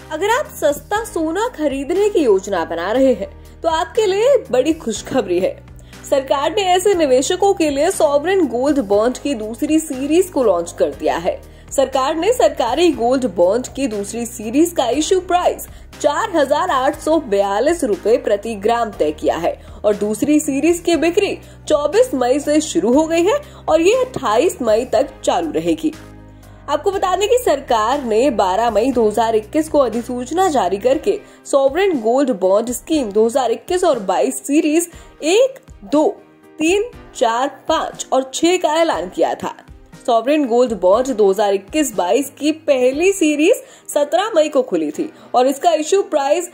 अगर आप सस्ता सोना खरीदने की योजना बना रहे हैं तो आपके लिए बड़ी खुशखबरी है। सरकार ने ऐसे निवेशकों के लिए सॉवरेन गोल्ड बॉन्ड की दूसरी सीरीज को लॉन्च कर दिया है। सरकार ने सरकारी गोल्ड बॉन्ड की दूसरी सीरीज का इश्यू प्राइस 4,842 रुपए प्रति ग्राम तय किया है और दूसरी सीरीज की बिक्री 24 मई से शुरू हो गई है और ये 28 मई तक चालू रहेगी। आपको बता दें कि सरकार ने 12 मई 2021 को अधिसूचना जारी करके सॉवरेन गोल्ड बॉन्ड स्कीम 2021 और 22 सीरीज 1, 2, 3, 4, 5 और 6 का ऐलान किया था। सॉवरेन गोल्ड बॉन्ड 2021-22 की पहली सीरीज 17 मई को खुली थी और इसका इश्यू प्राइस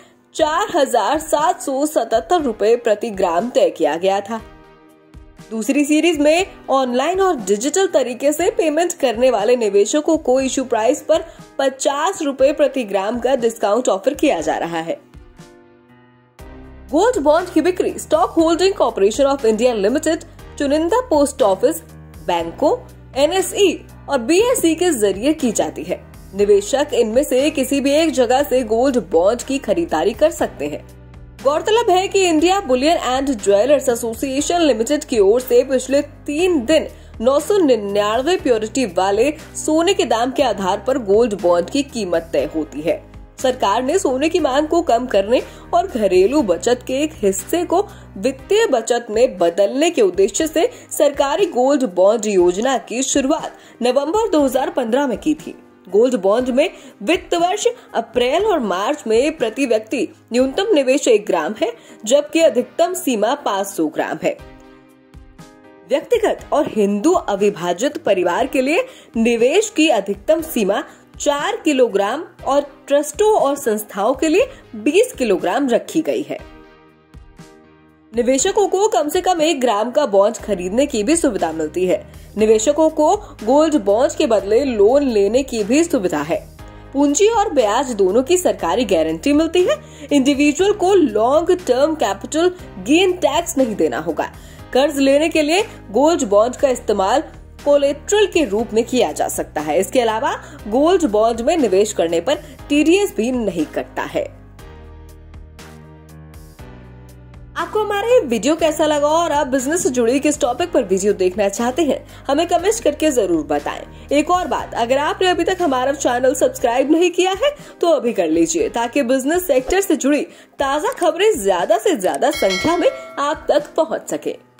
4,777 रुपए प्रति ग्राम तय किया गया था। दूसरी सीरीज में ऑनलाइन और डिजिटल तरीके से पेमेंट करने वाले निवेशकों को इश्यू प्राइस पर 50 रुपए प्रति ग्राम का डिस्काउंट ऑफर किया जा रहा है। गोल्ड बॉन्ड की बिक्री stock holding corporation of India limited, चुनिंदा पोस्ट ऑफिस, बैंकों, NSE और BSE के जरिए की जाती है। निवेशक इनमें से किसी भी एक जगह से गोल्ड बॉन्ड की खरीदारी कर सकते हैं। गौरतलब है कि India bullion and jewellers association limited की ओर से पिछले 3 दिन 999 प्योरिटी वाले सोने के दाम के आधार पर गोल्ड बॉन्ड की कीमत तय होती है। सरकार ने सोने की मांग को कम करने और घरेलू बचत के एक हिस्से को वित्तीय बचत में बदलने के उद्देश्य से सरकारी गोल्ड बॉन्ड योजना की शुरुआत नवंबर 2015 में की थी। गोल्ड बॉन्ड में वित्त वर्ष अप्रैल और मार्च में प्रति व्यक्ति न्यूनतम निवेश 1 ग्राम है, जबकि अधिकतम सीमा 500 ग्राम है। व्यक्तिगत और हिंदू अविभाजित परिवार के लिए निवेश की अधिकतम सीमा 4 किलोग्राम और ट्रस्टों और संस्थाओं के लिए 20 किलोग्राम रखी गई है। निवेशकों को कम से कम 1 ग्राम का बॉन्ड खरीदने की भी सुविधा मिलती है। निवेशकों को गोल्ड बॉन्ड के बदले लोन लेने की भी सुविधा है। पूंजी और ब्याज दोनों की सरकारी गारंटी मिलती है। इंडिविजुअल को long term capital gain tax नहीं देना होगा। कर्ज लेने के लिए गोल्ड बॉन्ड का इस्तेमाल कोलेट्रल के रूप में किया जा सकता है। इसके अलावा गोल्ड बॉन्ड में निवेश करने पर TDS भी नहीं कटता है। आपको हमारा ये वीडियो कैसा लगा और आप बिजनेस से जुड़ी किस टॉपिक पर वीडियो देखना चाहते हैं, हमें कमेंट करके जरूर बताएं। एक और बात, अगर आपने अभी तक हमारा चैनल सब्सक्राइब नहीं किया है तो अभी कर लीजिए, ताकि बिजनेस सेक्टर से जुड़ी ताज़ा खबरें ज्यादा से ज्यादा संख्या में आप तक पहुंच सके।